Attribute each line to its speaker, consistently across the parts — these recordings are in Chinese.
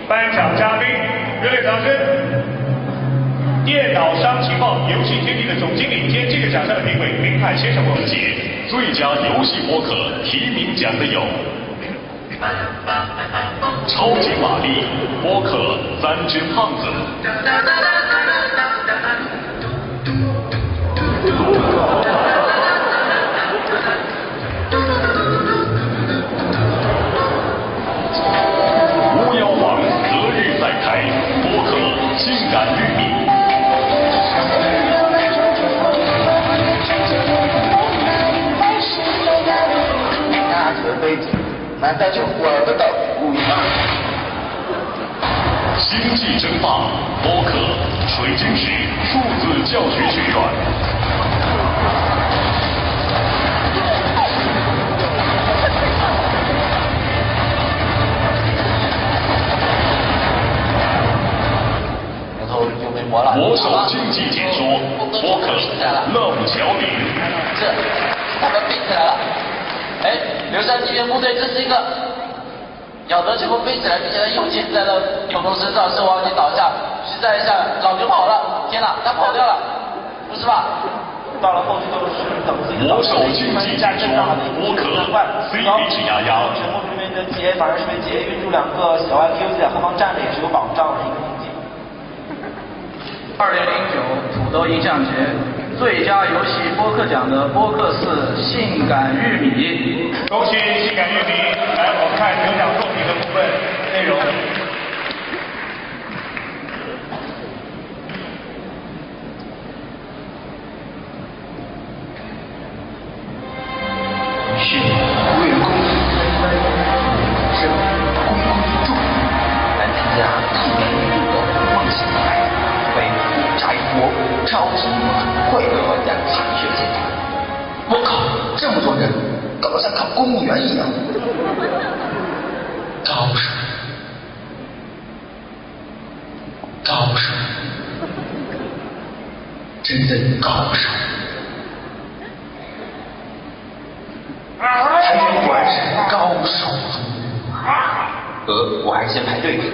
Speaker 1: 颁奖嘉宾，热烈掌声！电脑商情报游戏天地的总经理兼这个奖项的评委林海先生为我们解。最佳游戏播客提名奖的有超级玛丽播客三只胖子。巫妖王择日再开播客性感玉米。
Speaker 2: 难道就玩不到故意吗？
Speaker 1: 星际争霸播客水晶石数字教学学院。魔兽竞技解说播客乐舞桥林。
Speaker 2: 是，他们并起来了。哎，刘山机员部队，这是一个咬得全部飞起来，并且他右肩在了牛头身上，手往前倒下，实在一下，老牛跑了！天哪，他跑掉了，不是吧？到了后期都是等自己
Speaker 1: 魔兽竞技解说播客 CH 丫丫。
Speaker 2: 全部这边的杰反而是被杰运住两个小 IQ 在后方站着，也是有保障的一个境界。
Speaker 3: 2009土豆音像节最佳游戏播客奖的播客是性感玉米。
Speaker 1: 恭喜性感玉米！来，我们看得奖作品的部分内容。
Speaker 2: 是为了公益，这公共宇宙来参加特别宇宙的梦想海，为炸一波超级快乐玩家抢血节。我靠，这么多人，搞得像考公务员一样。高手，高手，真正高手。他们果然是高手。我还是先排队吧。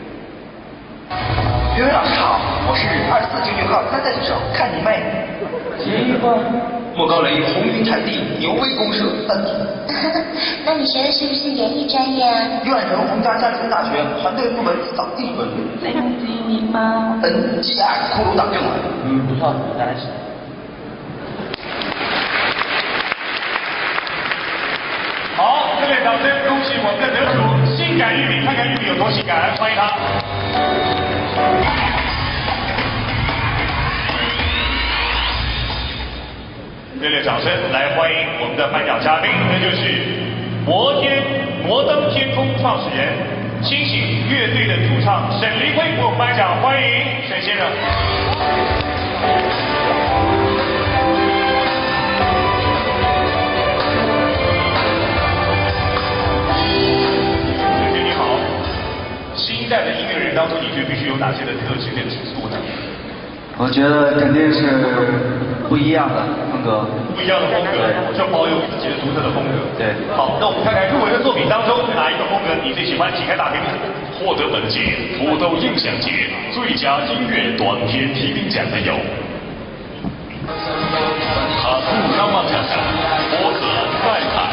Speaker 2: 刘云老师好，我是2499号参赛选手，看你妹！结一吧。莫高雷红云产地，牛威公社3级。
Speaker 4: 那你学的是不是演艺专业啊？
Speaker 2: 刘远成洪家乡城大学团队部门扫地分。
Speaker 4: 非常第一名吗
Speaker 2: 接下来骷髅党政委。不错，再来一次。
Speaker 1: 好，热烈掌声恭喜我们的得主性感玉米，看看玉米有多性感，欢迎他。热烈掌声来欢迎我们的颁奖嘉宾，那就是摩登天空创始人清醒乐队的主唱沈黎辉为我们颁奖，欢迎沈先生。沈你好，新一代的音乐人当中，你觉得必须有哪些的特质跟指数呢？
Speaker 3: 我觉得肯定是不一样的风格，
Speaker 1: 不一样的风格，就保有自己的独特的风格。
Speaker 3: 对，
Speaker 1: 好，那我们看看入围的作品当中哪一个风格你最喜欢？请开大屏幕。获得本届土豆印象节最佳音乐短片提名奖的有哈库拉玛塔塔播客再看。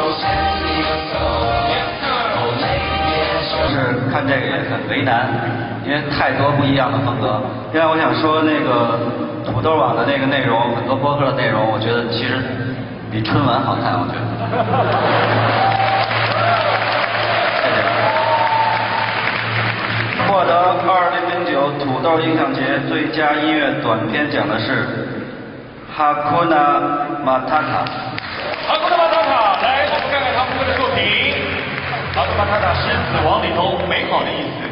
Speaker 3: 就是看这个也很为难，因为太多不一样的风格。另外，我想说那个土豆网的那个内容，很多播客的内容，我觉得其实比春晚好看，我觉得。获得2009土豆音响节最佳音乐短片奖的是哈库纳马塔塔。
Speaker 1: 哈库纳马塔塔，来，我们看看他们的作品。哈库纳马塔塔是死亡里头美好的意思。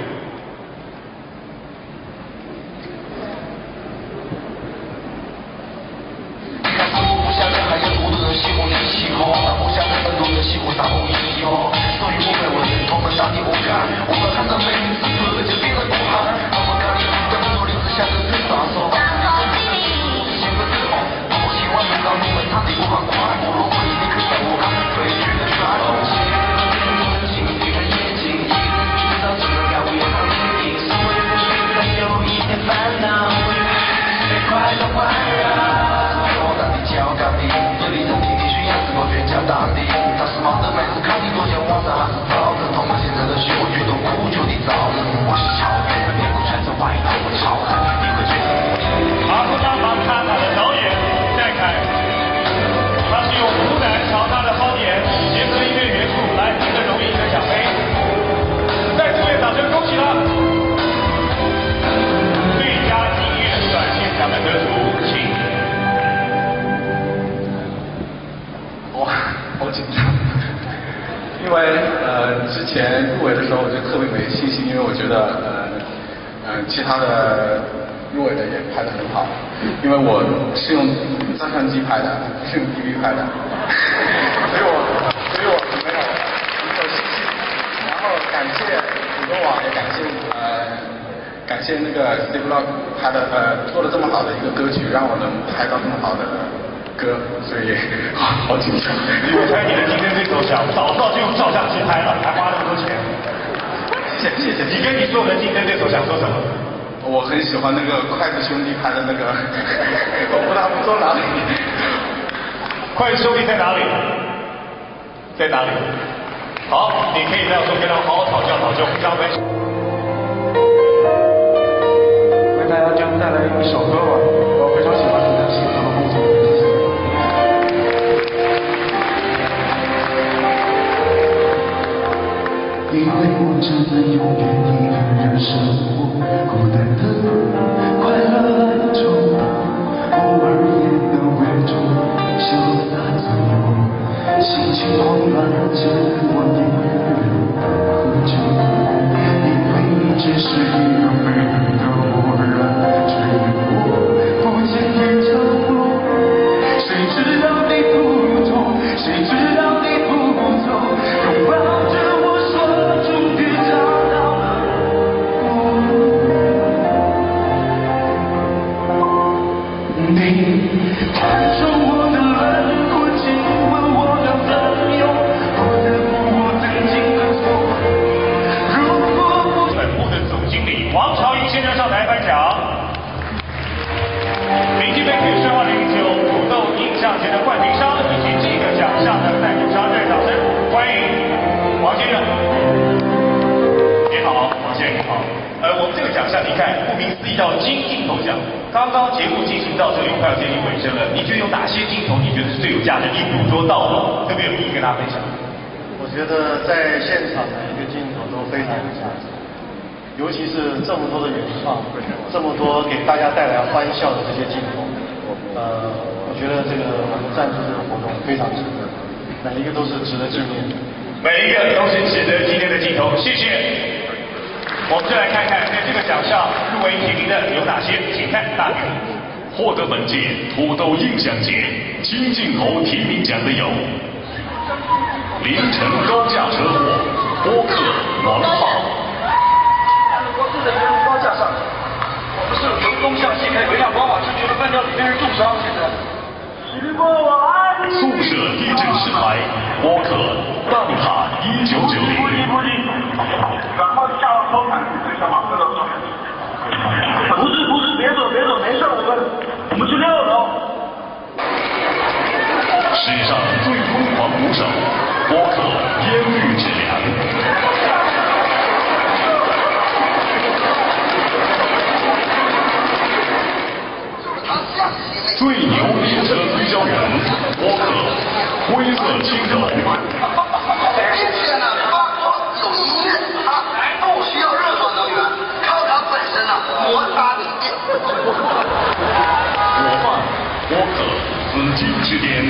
Speaker 1: 喜了。最佳音乐短现奖的得主，请。
Speaker 5: 哇，好紧张。因为之前入围的时候我就特别没信心，因为我觉得其他的入围的也拍得很好，因为我是用照相机拍的，不是用 DV 拍的，所以我没有信心。然后感谢土豆网，也感谢那个 Steve Vlog 拍的做了这么好的一个歌曲，让我能拍到这么好的歌，所以好紧张。
Speaker 1: 我猜你的竞争对手想早知道就用照相机拍了，还花那么多钱。
Speaker 5: 谢谢。
Speaker 1: 你跟你所有的竞争对手想说什么？
Speaker 5: 我很喜欢那个筷子兄弟拍的那个，我不知道说哪里。
Speaker 1: 筷子兄弟在哪里？在哪里？好，你可以在我说跟他好好讨教，互相分析。
Speaker 5: 为大家就带来一首歌吧，我非常喜欢你的幸福的工作。
Speaker 6: 因为我真的永远一个人生活，孤单的快乐来的冲动，偶尔也能伪装潇洒自由，心情慌乱间我宁愿喝酒，因为你只是一个没人的无人坠落，不经意角落，谁知道你不懂，谁知道你不走，拥抱着我说终于找到了你看出我的冷酷，亲吻我的朋友，我的梦，我曾经的错，如果不
Speaker 1: 本部的总经理王朝英先生上台颁奖。明星杯具申花09土豆印象节的冠名商以及这个奖项的赞助商，热烈掌声欢迎王先生。你好，王先生你好。我们这个奖项，你看，顾名思义叫金镜头奖。刚刚节目进行到这里，快要接近尾声了，你觉得有哪些镜头你觉得是最有价值？你捕捉到的，特别有意义跟大家分享。
Speaker 7: 我觉得在现场的一个镜头都非常有价值，尤其是这么多的原创，这么多给大家带来欢笑的这些镜头，我觉得这个我们赞助这个活动非常值得，每一个都是值得纪念的。
Speaker 1: 每一个都是值得纪念的镜头，谢谢。我们再来看看在这个奖项入围提名的有哪些，请看大屏。
Speaker 8: 获得本届土豆印象节金镜头提名奖的有：凌晨高架车祸，播客王浩。
Speaker 3: 我坐在这路高架上，不是由东向西开，有一辆宝马车觉得翻掉，里面人重伤，现在。
Speaker 8: 宿舍地震实拍，播客蛋挞1990。
Speaker 9: 然后下了收盘，就想把这个收。不是，别走，没事，我们去6楼。
Speaker 8: 史上最疯狂鼓手，播客烟雨之良。最牛列车推销员，播客灰色青狗。
Speaker 2: 现在方法有音乐，它不需要任何能源，靠它本身摩擦力。
Speaker 8: 伙伴，播客紫金之巅。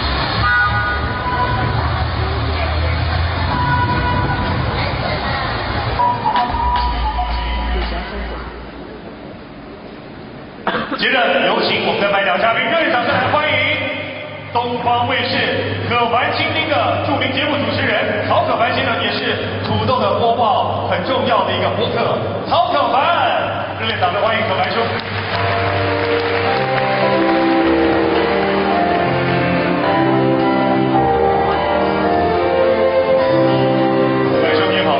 Speaker 1: 接着有请我们的颁奖嘉宾，热烈掌声来欢迎东方卫视可凡倾听的著名节目主持人曹可凡先生，也是土豆的播报很重要的一个播客，曹可凡，热烈掌声欢迎可凡兄。可凡兄你好。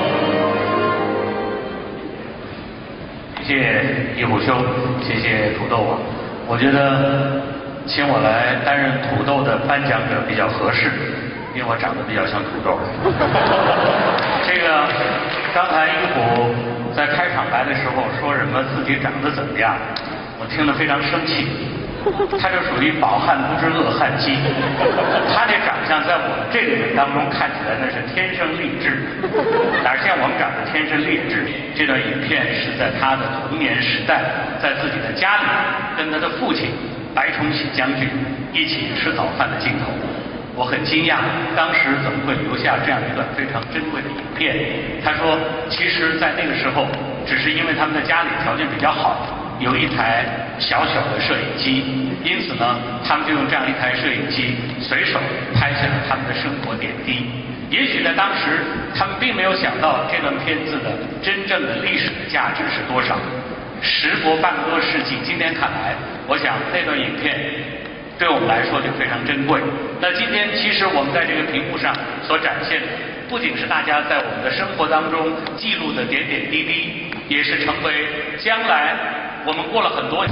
Speaker 3: 谢谢一虎兄，谢谢土豆网。我觉得请我来担任土豆的颁奖者比较合适，因为我长得比较像土豆。这个刚才一虎在开场白的时候说什么自己长得怎么样，我听得非常生气。 他就属于饱汉不知饿汉饥。他那长相在我们这个人当中看起来那是天生丽质，哪像我们长得天生丽质？这段影片是在他的童年时代，在自己的家里跟他的父亲白崇禧将军一起吃早饭的镜头。我很惊讶，当时怎么会留下这样一段非常珍贵的影片？他说，其实，在那个时候，只是因为他们的家里条件比较好，有一台小小的摄影机，因此呢，他们就用这样一台摄影机随手拍下了他们的生活点滴。也许在当时，他们并没有想到这段片子的真正的历史的价值是多少。时过半个多世纪，今天看来，我想那段影片对我们来说就非常珍贵。那今天其实我们在这个屏幕上所展现的，不仅是大家在我们的生活当中记录的点点滴滴，也是成为将来我们过了很多。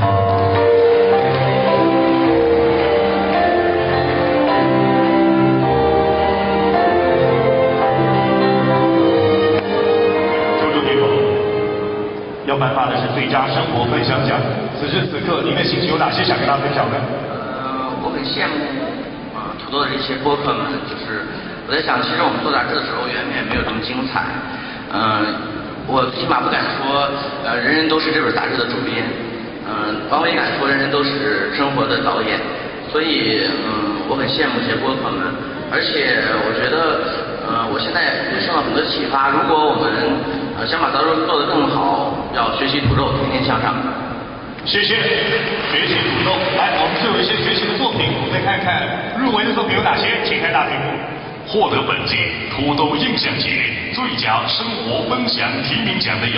Speaker 1: 周周天宝要颁发的是最佳生活分享奖。此时此刻，您的心情有哪些想跟大家分享呢？
Speaker 2: 我很羡慕土豆的这些播客们，就是我在想，其实我们做杂志的时候远远没有这么精彩。我起码不敢说，人人都是这本杂志的主编，王伟敢说人人都是生活的导演，所以我很羡慕这些播客们，而且我觉得我现在也受到很多启发，如果我们想把杂志做得更好，要学习土豆，天天向上。
Speaker 1: 谢谢，学习土豆。来，我们是有一些学习的作品，我们再看看入围的作品有哪些，请看大屏幕。
Speaker 8: 获得本届土豆印象节最佳生活分享提名奖的有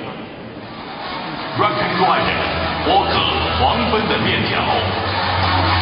Speaker 8: Rock and Rider 播客黄昏的面条。